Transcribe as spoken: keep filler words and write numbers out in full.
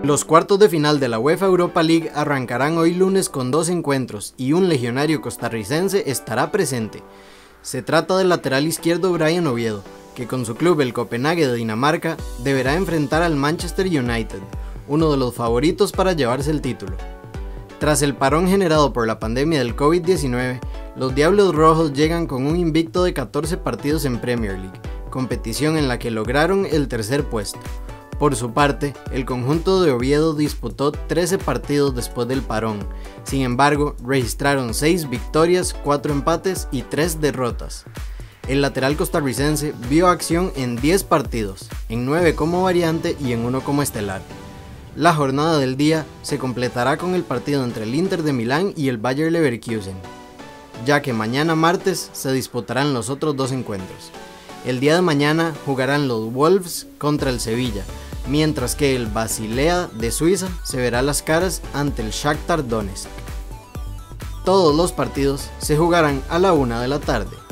Los cuartos de final de la UEFA Europa League arrancarán hoy lunes con dos encuentros y un legionario costarricense estará presente. Se trata del lateral izquierdo Bryan Oviedo, que con su club el Copenhague de Dinamarca deberá enfrentar al Manchester United, uno de los favoritos para llevarse el título. Tras el parón generado por la pandemia del COVID diecinueve, los Diablos Rojos llegan con un invicto de catorce partidos en Premier League, competición en la que lograron el tercer puesto. Por su parte, el conjunto de Oviedo disputó trece partidos después del parón, sin embargo, registraron seis victorias, cuatro empates y tres derrotas. El lateral costarricense vio acción en diez partidos, en nueve como variante y en uno como estelar. La jornada del día se completará con el partido entre el Inter de Milán y el Bayer Leverkusen, ya que mañana martes se disputarán los otros dos encuentros. El día de mañana jugarán los Wolves contra el Sevilla, mientras que el Basilea de Suiza se verá las caras ante el Shakhtar Donetsk. Todos los partidos se jugarán a la una de la tarde.